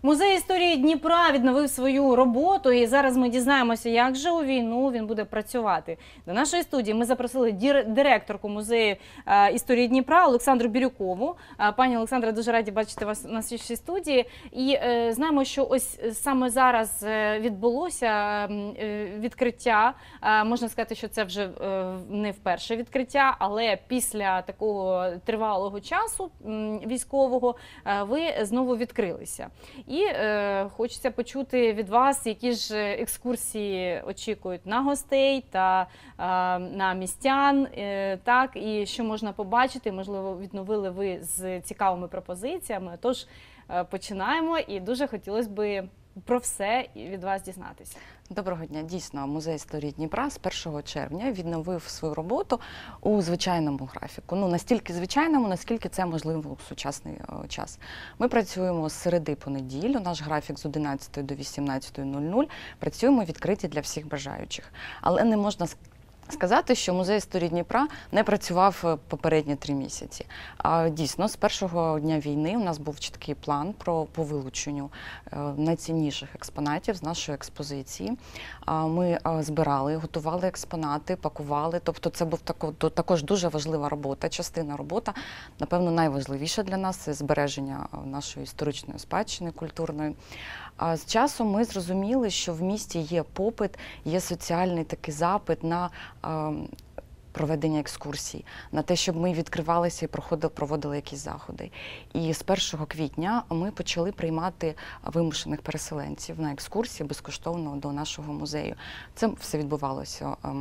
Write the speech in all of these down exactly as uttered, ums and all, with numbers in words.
Музей історії Дніпра відновив свою роботу, і зараз ми дізнаємося, як же у війну він буде працювати. До нашої студії ми запросили директорку музею історії Дніпра Олександру Бірюкову. Пані Олександра, дуже раді бачити вас на нашій студії. І е, знаємо, що ось саме зараз відбулося відкриття. Е, можна сказати, що це вже не вперше відкриття, але після такого тривалого часу військового ви знову відкрилися. І е, хочеться почути від вас, які ж екскурсії очікують на гостей та е, на містян, е, так, і що можна побачити, можливо, відновили ви з цікавими пропозиціями. Тож е, починаємо, і дуже хотілося б про все від вас дізнатися. Доброго дня. Дійсно, музей історії Дніпра з першого червня відновив свою роботу у звичайному графіку. Ну, настільки звичайному, наскільки це можливо у сучасний о, час. Ми працюємо з середи по неділю, наш графік з одинадцятої до вісімнадцятої нуль нуль. Працюємо відкриті для всіх бажаючих. Але не можна сказати, що музей історії Дніпра не працював попередні три місяці. А дійсно, з першого дня війни у нас був чіткий план про по вилученню найцінніших експонатів з нашої експозиції. Ми збирали, готували експонати, пакували. Тобто це був також дуже важлива робота, частина роботи. Напевно, найважливіша для нас – це збереження нашої історичної спадщини культурної. А з часом ми зрозуміли, що в місті є попит, є соціальний такий запит на а, проведення екскурсій, на те, щоб ми відкривалися і проходили, проводили якісь заходи. І з першого квітня ми почали приймати вимушених переселенців на екскурсії безкоштовно до нашого музею. Це все відбувалося а,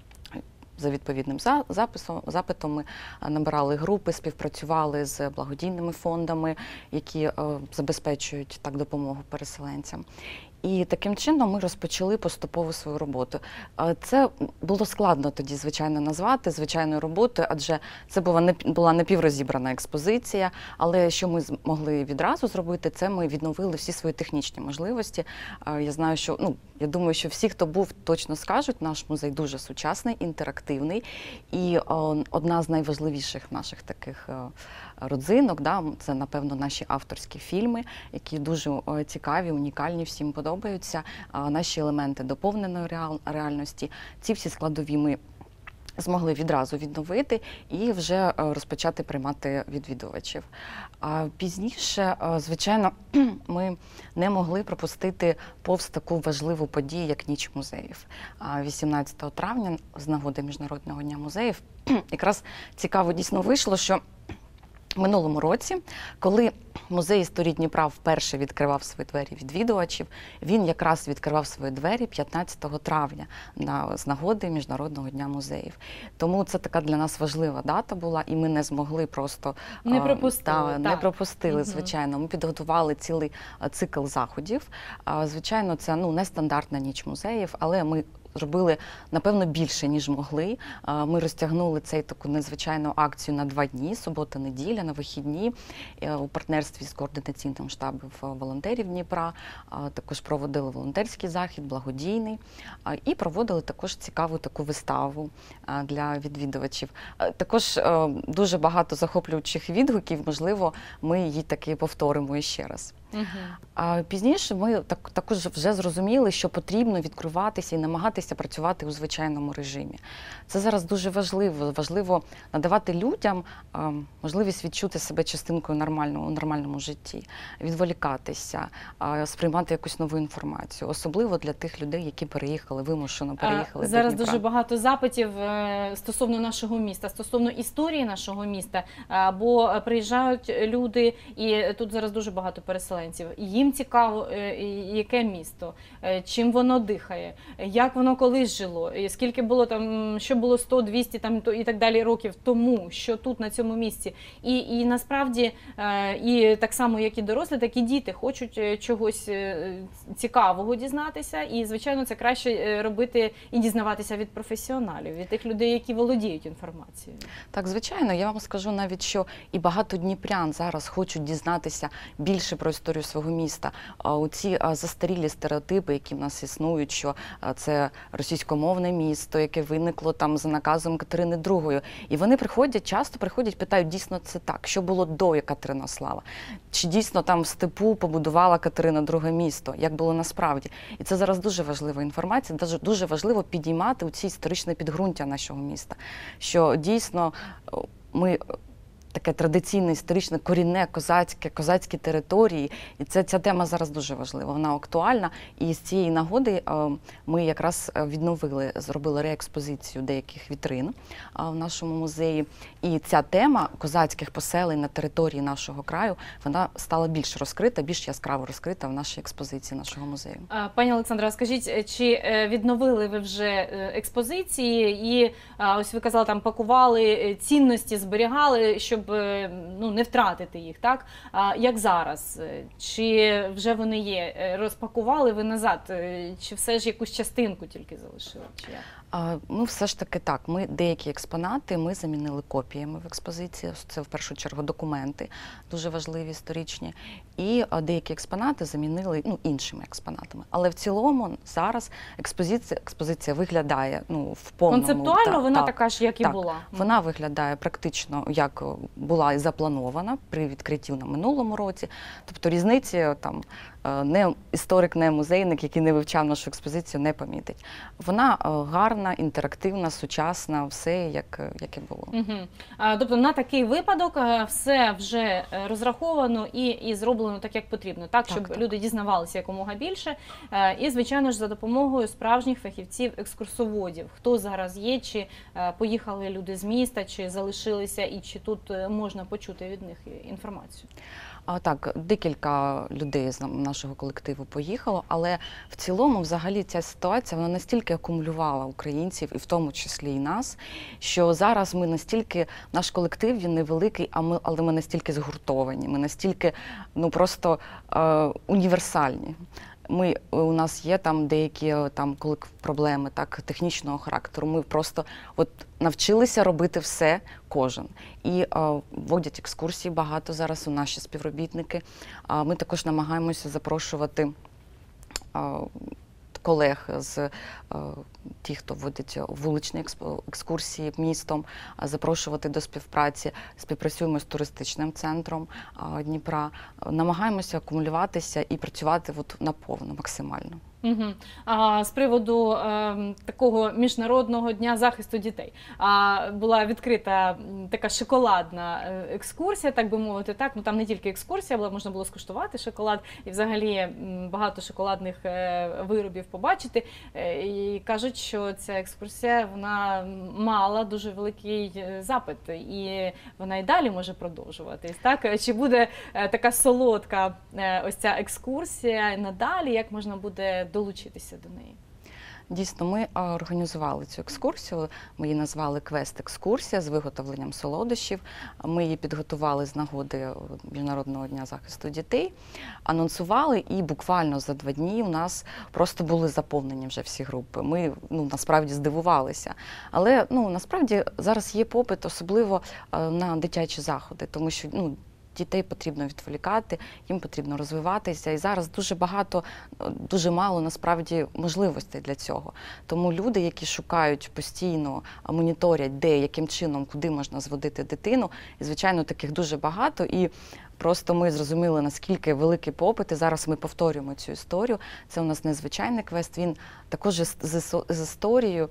за відповідним записом, запитом. Ми набирали групи, співпрацювали з благодійними фондами, які е, забезпечують так допомогу переселенцям. І таким чином ми розпочали поступово свою роботу. Це було складно тоді, звичайно, назвати звичайною роботою, адже це була не була напіврозібрана експозиція, але що ми змогли відразу зробити, це ми відновили всі свої технічні можливості. Я знаю, що, ну, я думаю, що всі, хто був, точно скажуть, наш музей дуже сучасний, інтерактивний, і одна з найважливіших наших таких родзинок, да, це, напевно, наші авторські фільми, які дуже цікаві, унікальні, всім подобаються, наші елементи доповненої реальності. Ці всі складові ми змогли відразу відновити і вже розпочати приймати відвідувачів. А пізніше, звичайно, ми не могли пропустити повз таку важливу подію, як Ніч музеїв. вісімнадцятого травня, з нагоди Міжнародного дня музеїв, якраз цікаво дійсно вийшло, що в минулому році, коли музей історії Дніпра вперше відкривав свої двері відвідувачів, він якраз відкривав свої двері п'ятнадцятого травня на, з нагоди Міжнародного дня музеїв. Тому це така для нас важлива дата була, і ми не змогли просто… Не пропустили. Та, так. Не пропустили, угу. звичайно. Ми підготували цілий цикл заходів. Звичайно, це ну, нестандартна ніч музеїв, але ми зробили, напевно, більше, ніж могли. Ми розтягнули цей таку незвичайну акцію на два дні, субота-неділя, на вихідні, у партнерстві з координаційним штабом волонтерів Дніпра. Також проводили волонтерський захід, благодійний. І проводили також цікаву таку виставу для відвідувачів. Також дуже багато захоплюючих відгуків, можливо, ми її таки повторимо ще раз. Uh-huh. А пізніше ми так, також вже зрозуміли, що потрібно відкриватися і намагатися працювати у звичайному режимі. Це зараз дуже важливо. Важливо надавати людям а, можливість відчути себе частинкою нормального, у нормальному житті, відволікатися, а, сприймати якусь нову інформацію. Особливо для тих людей, які переїхали, вимушено переїхали а, до зараз Дніпра. Дуже багато запитів стосовно нашого міста, стосовно історії нашого міста. Бо приїжджають люди, і тут зараз дуже багато переселенців. Їм цікаво, яке місто, чим воно дихає, як воно колись жило, скільки було там, що було сто, двісті там і так далі років тому, що тут на цьому місці. І, і насправді, і так само, як і дорослі, так і діти хочуть чогось цікавого дізнатися. І, звичайно, це краще робити і дізнаватися від професіоналів, від тих людей, які володіють інформацією. Так, звичайно, я вам скажу навіть, що і багато дніпрян зараз хочуть дізнатися більше про історію історію свого міста. Оці застарілі стереотипи, які в нас існують, що це російськомовне місто, яке виникло там за наказом Катерини Другої. І вони приходять, часто приходять, питають, дійсно це так, що було до Катеринослава? Чи дійсно там в степу побудувала Катерина Друга місто? Як було насправді? І це зараз дуже важлива інформація, дуже важливо підіймати у ці історичне підґрунтя нашого міста, що дійсно ми таке традиційне, історичне, корінне, козацьке, козацькі території. І це, ця тема зараз дуже важлива, вона актуальна. І з цієї нагоди ми якраз відновили, зробили реекспозицію деяких вітрин в нашому музеї. І ця тема козацьких поселень на території нашого краю, вона стала більш розкрита, більш яскраво розкрита в нашій експозиції нашого музею. Пані Олександра, скажіть, чи відновили ви вже експозиції і, ось ви казали, там пакували цінності, зберігали, щоб ну, не втратити їх, так? А як зараз? Чи вже вони є? Розпакували ви назад? Чи все ж якусь частинку тільки залишили? Чи як? А, ну, все ж таки так. Ми деякі експонати ми замінили копіями в експозиції. Це в першу чергу документи, дуже важливі, історичні. І а, деякі експонати замінили ну, іншими експонатами. Але в цілому зараз експозиція, експозиція виглядає ну, в повному... Концептуально та, вона так, така ж, як так, і була? Вона виглядає практично, як була і запланована при відкритті на минулому році. Тобто різниці там не історик, не музейник, який не вивчав нашу експозицію, не помітить. Вона гарна, інтерактивна, сучасна, все як, як і було. Угу. А, тобто на такий випадок все вже розраховано і, і зроблено так, як потрібно, так, щоб так, так. люди дізнавалися якомога більше. І, звичайно ж, за допомогою справжніх фахівців-екскурсоводів. Хто зараз є, чи поїхали люди з міста, чи залишилися, і чи тут можна почути від них інформацію? А, так, декілька людей з нашого колективу поїхало, але в цілому взагалі ця ситуація, вона настільки акумулювала українців, і в тому числі і нас, що зараз ми настільки, наш колектив, він невеликий, а ми, але ми настільки згуртовані, ми настільки, ну, просто е, універсальні. Ми, у нас є там деякі там, проблеми так, технічного характеру. Ми просто от, навчилися робити все кожен. І а, вводять екскурсії багато зараз у наші співробітники. А, ми також намагаємося запрошувати а, колег з ті, хто вводить вуличні екскурсії містом, запрошувати до співпраці. Співпрацюємо з туристичним центром Дніпра. Намагаємося акумулюватися і працювати от наповну, максимально. Угу. А, з приводу е, такого міжнародного дня захисту дітей. А, була відкрита така шоколадна екскурсія, так би мовити. Так? Ну, там не тільки екскурсія була, можна було скуштувати шоколад і взагалі багато шоколадних е, виробів побачити. Е, і кажуть, що ця екскурсія, вона мала дуже великий запит і вона і далі може продовжуватись. Так? Чи буде е, така солодка е, ось ця екскурсія надалі, як можна буде долучитися до неї? Дійсно, ми організували цю екскурсію, ми її назвали «Квест-екскурсія» з виготовленням солодощів. Ми її підготували з нагоди Міжнародного дня захисту дітей, анонсували, і буквально за два дні у нас просто були заповнені вже всі групи. Ми, ну, насправді здивувалися. Але, ну, насправді зараз є попит, особливо на дитячі заходи, тому що, ну, дітей потрібно відволікати, їм потрібно розвиватися. І зараз дуже багато, дуже мало насправді можливостей для цього. Тому люди, які шукають постійно, моніторять, де, яким чином, куди можна зводити дитину, і, звичайно, таких дуже багато. І просто ми зрозуміли, наскільки великий попит, і зараз ми повторюємо цю історію. Це у нас незвичайний квест, він також з, з історією.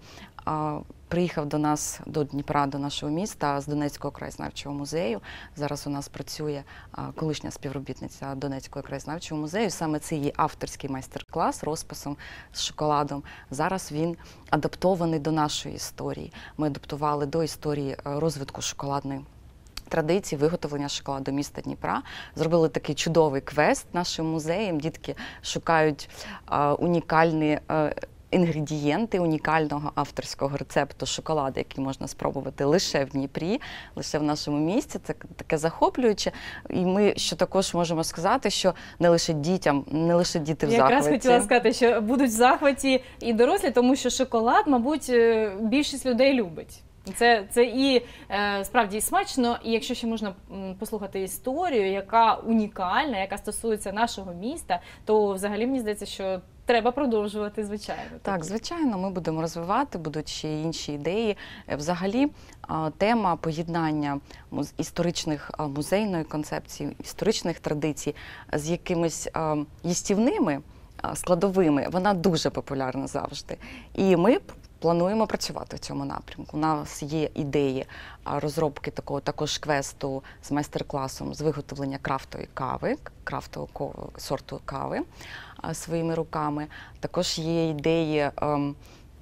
Приїхав до нас, до Дніпра, до нашого міста, з Донецького краєзнавчого музею. Зараз у нас працює колишня співробітниця Донецького краєзнавчого музею. Саме це її авторський майстер-клас розписом з шоколадом. Зараз він адаптований до нашої історії. Ми адаптували до історії розвитку шоколадної традиції виготовлення шоколаду міста Дніпра. Зробили такий чудовий квест нашим музеєм. Дітки шукають а, унікальні а, інгредієнти унікального авторського рецепту шоколаду, який можна спробувати лише в Дніпрі, лише в нашому місті. Це таке захоплююче. І ми що також можемо сказати, що не лише дітям, не лише діти в Я захваті. Я якраз хотіла сказати, що будуть в захваті і дорослі, тому що шоколад, мабуть, більшість людей любить. Це, це і е, справді і смачно, і якщо ще можна м, послухати історію, яка унікальна, яка стосується нашого міста, то взагалі мені здається, що треба продовжувати, звичайно. Так, звичайно, ми будемо розвивати, будуть ще інші ідеї. Е, Взагалі, а, тема поєднання муз- історичних а, музейної концепції, історичних традицій з якимись а, їстівними а, складовими, вона дуже популярна завжди. І ми п- плануємо працювати в цьому напрямку. У нас є ідеї а, розробки такого також квесту з майстер-класом з виготовлення крафтової кави, крафтового ко- сорту кави а, своїми руками. Також є ідеї ем,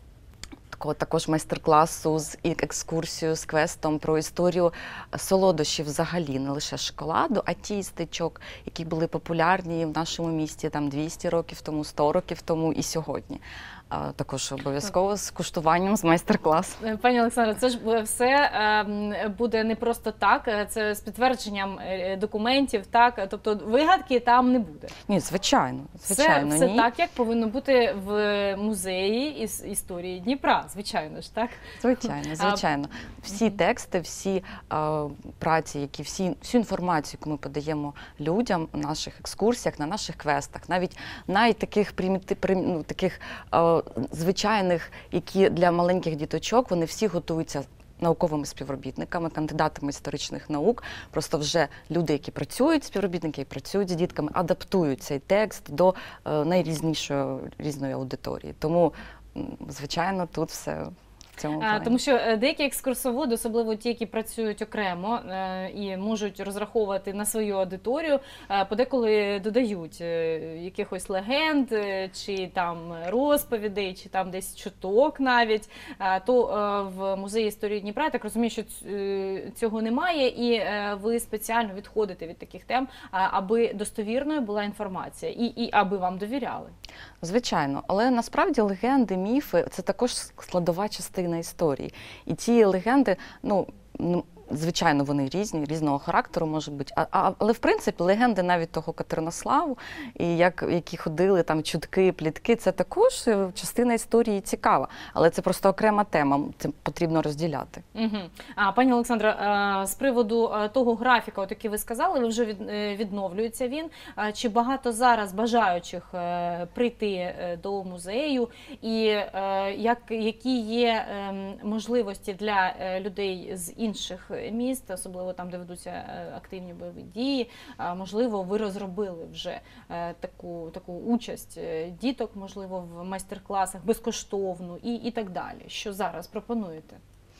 такого також майстер-класу з і- екскурсією, з квестом про історію солодощів взагалі, не лише шоколаду, а тістечок, які були популярні в нашому місті там двісті років тому, сто років тому і сьогодні. А, також обов'язково з куштуванням, з майстер-класу. Е, Пані Олександро, це ж бу- все ем, буде не просто так, е, це з підтвердженням е, документів, так? Тобто вигадки там не буде. Ні, звичайно, звичайно, все все ні. так, як повинно бути в музеї із історії Дніпра, звичайно ж, так? Звичайно, звичайно. Всі тексти, всі е, праці, які всі всю інформацію, яку ми подаємо людям на наших екскурсіях, на наших квестах, навіть навіть таких приміти, прим, ну, таких е, звичайних, які для маленьких діточок, вони всі готуються науковими співробітниками, кандидатами історичних наук. Просто вже люди, які працюють, співробітники, які працюють з дітками, адаптують цей текст до е, найрізнішої різної аудиторії. Тому, м, звичайно, тут все в цьому А, плані. Тому що е, деякі екскурсоводи, особливо ті, які працюють окремо е, і можуть розраховувати на свою аудиторію, е, подеколи додають е, якихось легенд, е, чи там розповідей, чи там десь чуток навіть. Е, То е, в музеї історії Дніпра, я так розумію, що ць- е, цього немає, і е, ви спеціально відходите від таких тем, а, аби достовірною була інформація і, і аби вам довіряли. Звичайно, але насправді легенди, міфи – це також складова частина історії. І ці легенди, ну, ну, звичайно, вони різні, різного характеру можуть бути. А, а, але, в принципі, легенди навіть того Катеринославу, і як, які ходили там чутки, плітки, це також частина історії цікава. Але це просто окрема тема, це потрібно розділяти. Угу. А, пані Олександро, е, з приводу е, того графіка, от який ви сказали, ви вже від, е, відновлюється він. А Чи багато зараз бажаючих е, прийти е, до музею? І е, як, які є е, можливості для е, людей з інших міст, особливо там, де ведуться е, активні бойові дії? А, Можливо, ви розробили вже е, таку, таку участь е, діток, можливо, в майстер-класах безкоштовну і, і так далі. Що зараз пропонуєте?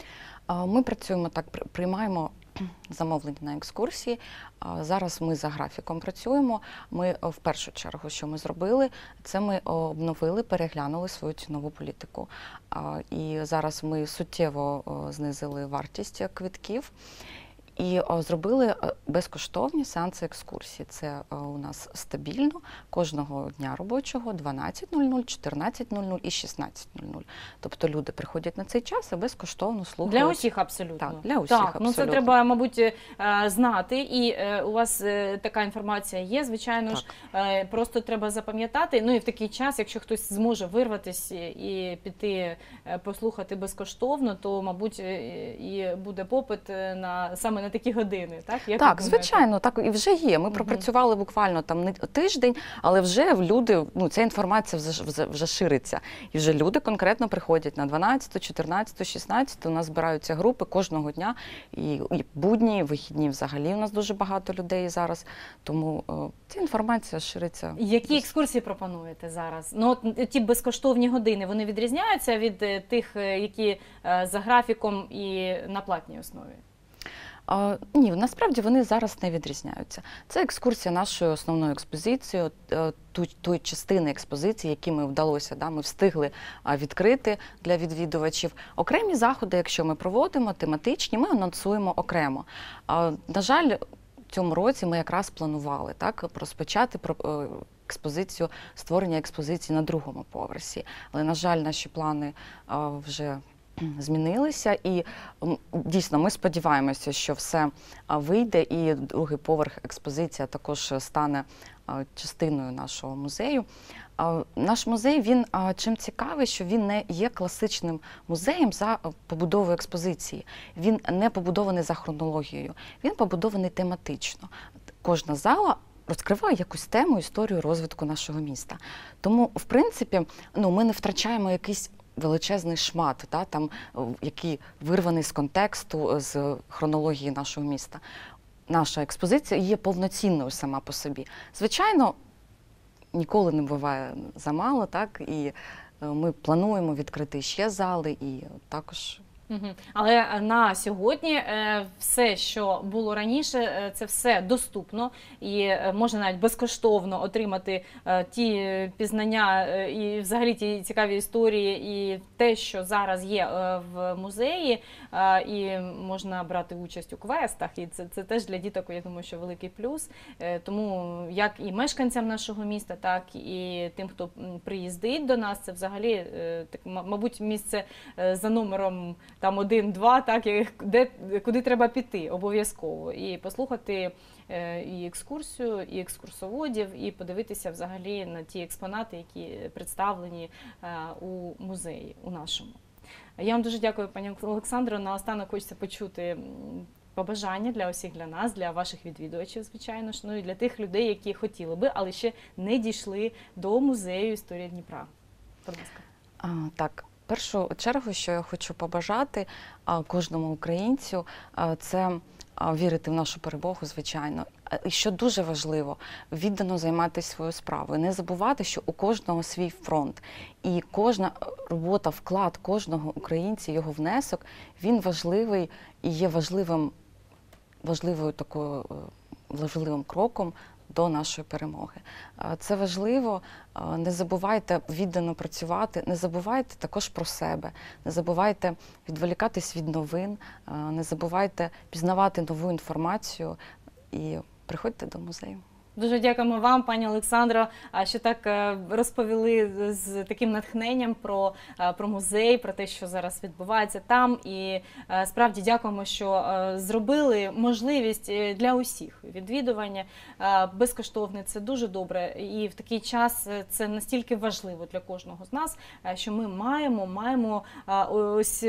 А, Ми працюємо так, при- приймаємо замовлення на екскурсії. А, Зараз ми за графіком працюємо. Ми о, в першу чергу, що ми зробили, це ми обновили, переглянули свою цінову політику. А, І зараз ми суттєво о, знизили вартість квитків. І о, зробили е, безкоштовні сеанси екскурсії. Це е, у нас стабільно кожного дня робочого дванадцять нуль нуль, чотирнадцять нуль нуль і шістнадцять нуль нуль. Тобто люди приходять на цей час і безкоштовно слухають. Для усіх абсолютно. Так, для усіх так, ну це абсолютно. треба, мабуть, е, знати, і е, у вас е, така інформація є, звичайно ж, е, просто треба запам'ятати. Ну і в такий час, якщо хтось зможе вирватися і піти е, послухати безкоштовно, то, мабуть, е, і буде попит е, на саме на такі години. Так, Як ви Так, думаєте? звичайно, так і вже є. Ми Мгм. пропрацювали буквально там не тиждень, але вже в люди, ну ця інформація вже, вже, вже шириться. І вже люди конкретно приходять на дванадцяту, чотирнадцяту, шістнадцяту. У нас збираються групи кожного дня. І, і будні, і вихідні взагалі у нас дуже багато людей зараз. Тому о, ця інформація шириться. Які екскурсії пропонуєте зараз? Ну, от ті безкоштовні години, вони відрізняються від е, тих, е, які е, за графіком і на платній основі? А, ні, насправді вони зараз не відрізняються. Це екскурсія нашою основною експозицією, е, ту, тої частини експозиції, які ми вдалося, да, ми встигли а, відкрити для відвідувачів. Окремі заходи, якщо ми проводимо, тематичні, ми анонсуємо окремо. А, на жаль, в цьому році ми якраз планували так, розпочати про, е, експозицію, створення експозиції на другому поверсі. Але, на жаль, наші плани а, вже змінилися, і м, дійсно ми сподіваємося, що все а, вийде, і другий поверх експозиція також стане а, частиною нашого музею. А, Наш музей, він а, чим цікавий, що він не є класичним музеєм за а, побудовою експозиції. Він не побудований за хронологією, він побудований тематично. Кожна зала розкриває якусь тему, історію розвитку нашого міста. Тому, в принципі, ну, ми не втрачаємо якийсь величезний шмат, та, там, який вирваний з контексту, з хронології нашого міста. Наша експозиція є повноцінною сама по собі. Звичайно, ніколи не буває замало, так, і ми плануємо відкрити ще зали, і також... Угу. Але на сьогодні е, все, що було раніше, е, це все доступно і е, можна навіть безкоштовно отримати е, ті пізнання е, і взагалі ті цікаві історії і те, що зараз є е, в музеї, е, і можна брати участь у квестах, і це, це теж для діток, я думаю, що великий плюс. Е, тому як і мешканцям нашого міста, так і тим, хто приїздить до нас, це взагалі, е, так, мабуть, місце е, за номером там один-два, так, де, куди треба піти обов'язково. І послухати е, і екскурсію, і екскурсоводів, і подивитися взагалі на ті експонати, які представлені е, у музеї, у нашому. Я вам дуже дякую, пані Олександро. Наостанок хочеться почути побажання для усіх, для нас, для ваших відвідувачів, звичайно ж, ну і для тих людей, які хотіли би, але ще не дійшли до музею історії Дніпра. Будь ласка. А, так. В першу чергу, що я хочу побажати а, кожному українцю, а, це а, вірити в нашу перемогу, звичайно. І що дуже важливо, віддано займатися своєю справою. Не забувати, що у кожного свій фронт. І кожна робота, вклад кожного українця, його внесок, він важливий і є важливим, важливою такою, важливим кроком до нашої перемоги. Це важливо, не забувайте віддано працювати, не забувайте також про себе, не забувайте відволікатись від новин, не забувайте пізнавати нову інформацію і приходьте до музею. Дуже дякуємо вам, пані Олександро, що так розповіли з таким натхненням про, про музей, про те, що зараз відбувається там. І справді дякуємо, що зробили можливість для усіх відвідування безкоштовне. Це дуже добре. І в такий час це настільки важливо для кожного з нас, що ми маємо, маємо ось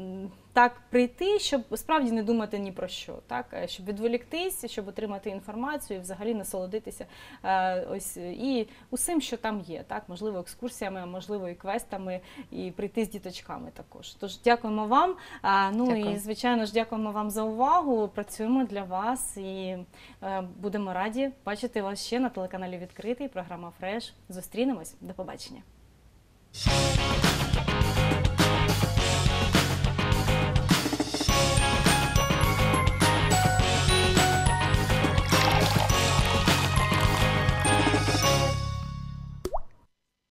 так прийти, щоб справді не думати ні про що, так, щоб відволіктись, щоб отримати інформацію і взагалі насолодитися е, ось і усім, що там є, так, можливо, екскурсіями, можливо, і квестами, і прийти з діточками також. Тож дякуємо вам. А, ну Дякую. і звичайно ж дякуємо вам за увагу. Працюємо для вас і е, будемо раді бачити вас ще на телеканалі Відкритий. Програма Фреш. Зустрінемось. До побачення.